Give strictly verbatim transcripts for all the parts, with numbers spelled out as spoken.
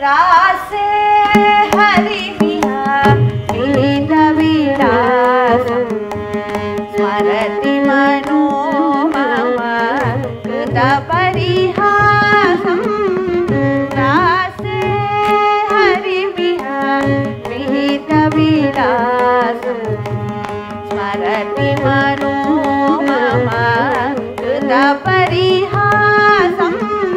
रासे हरिविहारविलासं स्मरति मनो मम कृतपरिहासं रासे हरिविहारविलासं स्मरति मनो मम कृतपरिहासं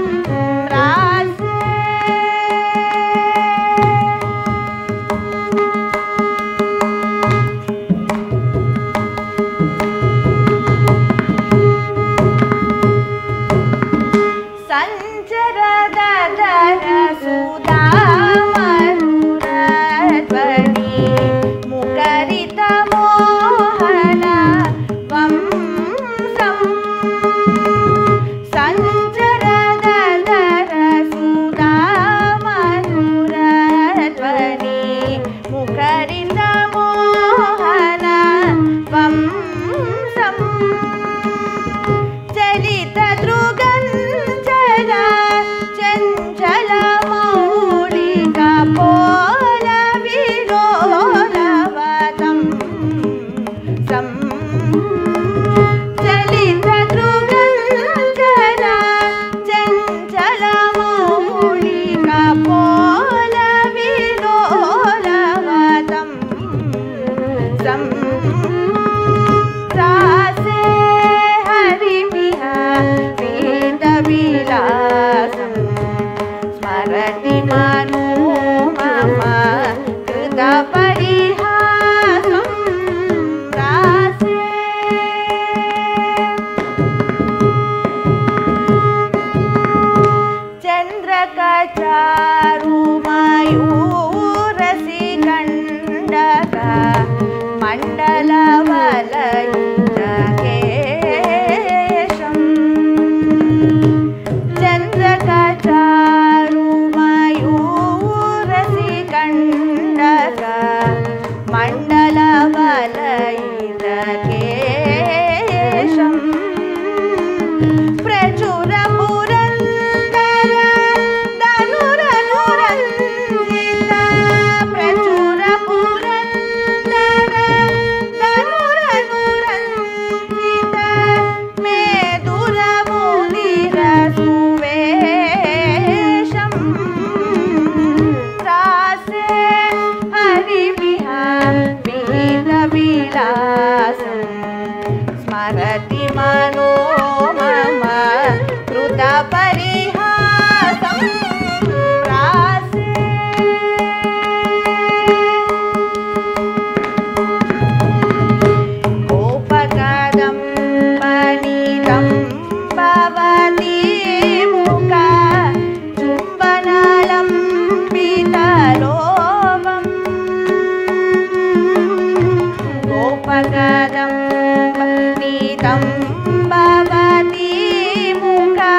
स्मरति मनो मम कृतपरिहासं रासे चन्द्रकचारुमयूरसिकण्डक मण्डलवलयितकेशं चन्द्रकचारुमयूरसिकण्डक मण्डलवलयितकेशं प्रचुर पुरन्दर धनुरनुरञ्जित प्रचुर पुरन्दर धनुरनुरञ्जित मेदुरमुदिरसुवेशं रासे हरिविहारविलासं स्मरति मनो मम कृतपरिहासं रासे गोपकदम्बनितं भवति मुखा चुम्बनलम्बितलोभं गोपकदम्बनितं भवति मुखा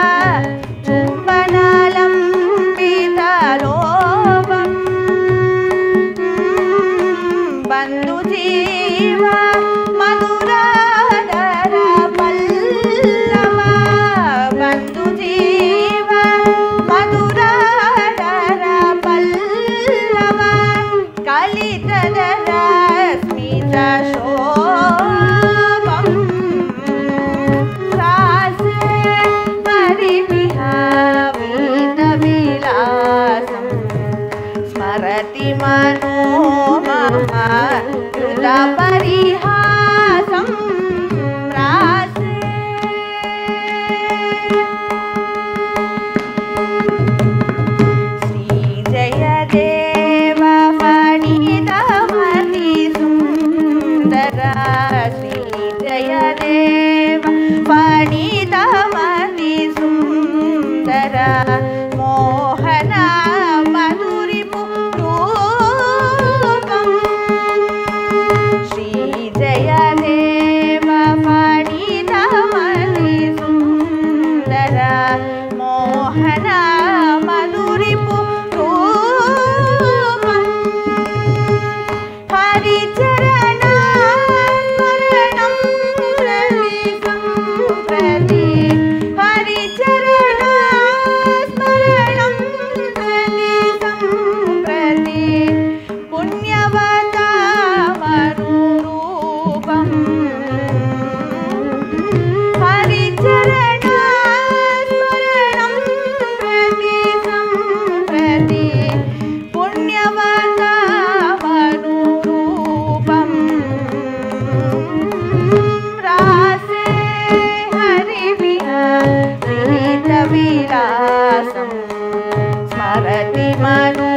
चुम्बनलम्बितलोभं बन्धुजीव मधुराधर पल्लव बन्धुजीव मधुराधर पल्लव कलितदर स्मितशोभं रासे हरिविहारविलासं स्मरति मनो मम कृतपरिहासं रासे श्रीजयदेव फणितमति सुन्दर श्रीजयदेव फणितमति सुन्दर मोहन मधुरिपुरूपं श्रीजय మతి మరుపు